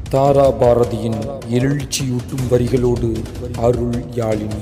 தாரா பாரதியின் எழுச்சியூட்டும் வரிகளோடு அருள் யாழினி.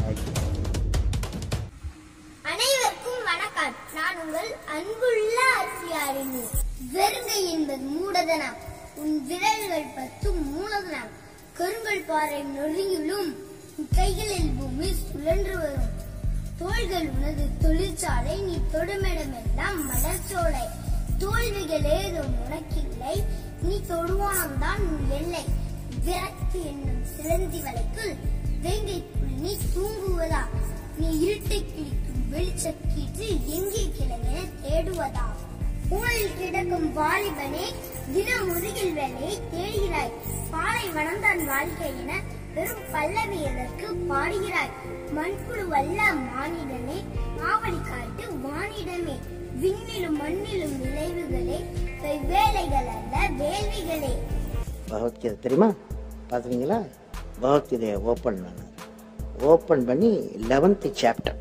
அனைவருக்கும் வணக்கம். நான் உங்கள் அன்புள்ள அருள்யாழினி. வெறுங்கை என்பது மூடதனம், உன் விரல்கள் 10 மூலதனம். கருங்கல் பாறை நொறுங்கிலும் கைகளில் பூமி சுழன்று வரும். தோள்கள் உனது தொழிற்சாலை, நீ தொடுமிடமெல்லாம் மலர்ச்சோலை. தோல்விகள் ஏதும் உனக்கில்லை, நீ தொடுவானம்தான் உன் எல்லை. விரக்தி என்னும் சிலந்தி வலைக்குள் வேங்கைக்குள் நீ தூங்குவதா? நீ இருட்டை கிழிக்கும் வெளிச்சக்கீற்று எங்கே கிளம்பின தேடுவதா? ஊழலில் கிடக்கும் வாலிபனே, தின முதுகில் வேலையை தேடுகிறாய். பாலை வனம்தான் வாழ்க்கை என பெரும் பல்லவி எதற்கு பாடுகிறாய்? மண்புழு வல்ல மானிடனே, ஆவணி காட்டு வானிடமே. விண்ணிலும் மண்ணிலும் விளைவுகளே, வேலைகள் அல்ல வேள்விகளே. பகவத்கீதை தெரியுமா? பார்த்துருக்கீங்களா? பகவத்கீதையை ஓப்பன் பண்ணி 11th சாப்டர்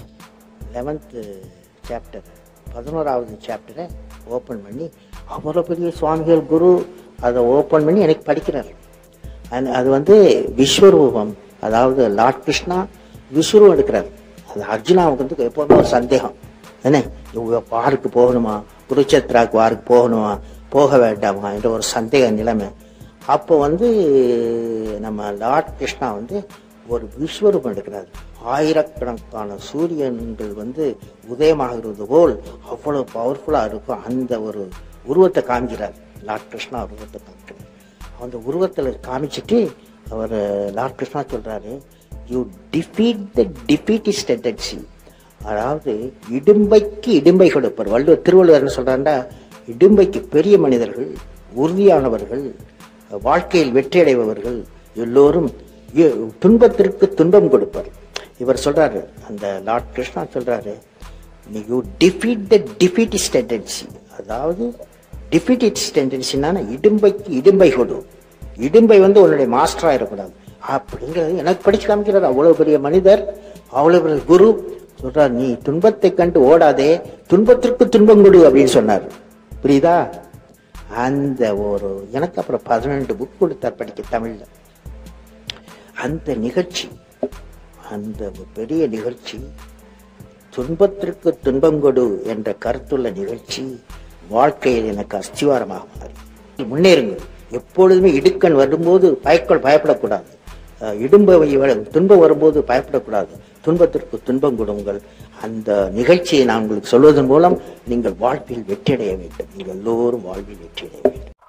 11வது சாப்டரை ஓப்பன் பண்ணி அவ்வளோ பெரிய சுவாமிகள் குரு அதை ஓப்பன் பண்ணி எனக்கு படிக்கிறார். அது விஸ்வரூபம், அதாவது லார்ட் கிருஷ்ணா விஸ்வரூபம் எடுக்கிறார். அது அர்ஜுனாவுக்கு எப்போதுமே ஒரு சந்தேகம், என்ன வாருக்கு போகணுமா, குருச்சேத்ராக்கு வாருக்கு போகணுமா, போக வேண்டாமா என்ற ஒரு சந்தேக நிலைமை. அப்போ நம்ம லார்ட் கிருஷ்ணா ஒரு விஸ்வரூபம் எடுக்கிறார். ஆயிரக்கணக்கான சூரியன்கள் உதயமாகிறது போல் அவ்வளவு பவர்ஃபுல்லா இருக்கும். அந்த ஒரு உருவத்தை காமிக்கிறார் லார்ட் கிருஷ்ணா. உருவத்தை காமிக்கிறார். அந்த உருவத்தில் காமிச்சிட்டு அவர் லார்ட் கிருஷ்ணா சொல்றாரு, you defeat the defeatist tendency. அதாவது இடும்பைக்கு இடும்பை கொடுப்பார். திருவள்ளுவர் என்ன சொல்றாருன்னா, இடும்பைக்கு பெரிய மனிதர்கள், உறுதியானவர்கள், வாழ்க்கையில் வெற்றியடைபவர்கள் எல்லோரும் துன்பத்திற்கு துன்பம் கொடுப்பார். இவர் சொல்றாரு, அந்த லார்ட் கிருஷ்ணா சொல்றாரு, you defeat the defeatist tendency. அதாவது டிஃபீட்டிஸ்ட் டெண்டன்சினா இடும்பைக்கு இடும்பை கொடு. இடும்பை உன்னுடைய மாஸ்டரா இருக்கக்கூடாது அப்படிங்கிறது எனக்கு படிச்சு காமிக்கிறார். அவ்வளவு பெரிய மனிதர், அவ்வளவு பெரிய குரு சொல்றார், நீ துன்பத்தை கண்டு ஓடாதே, துன்பத்திற்கு துன்பம் கொடு அப்படின்னு சொன்னார். புரியுதா? அந்த எனக்கு அப்புறம் 12 புக் கொடுத்தார் படிக்க தமிழ்ல. அந்த நிகழ்ச்சி, அந்த பெரிய நிகழ்ச்சி, துன்பத்திற்கு துன்பம் கொடு என்ற கருத்துள்ள நிகழ்ச்சி வாழ்க்கையில் எனக்கு அஸ்திவாரமாக மாறி. முன்னேறுங்க. எப்பொழுதுமே இடுக்கண் வரும்போது பயப்படக்கூடாது. துன்பம் வரும்போது பயப்படக்கூடாது. துன்பத்திற்கு துன்பம் கொடுங்கள். அந்த நிகழ்ச்சியை நான் உங்களுக்கு சொல்வதன் மூலம் நீங்கள் வாழ்வில் வெற்றியடைய வேண்டும். நீங்கள் எல்லோரும் வாழ்வில் வெற்றியடைய வேண்டும்.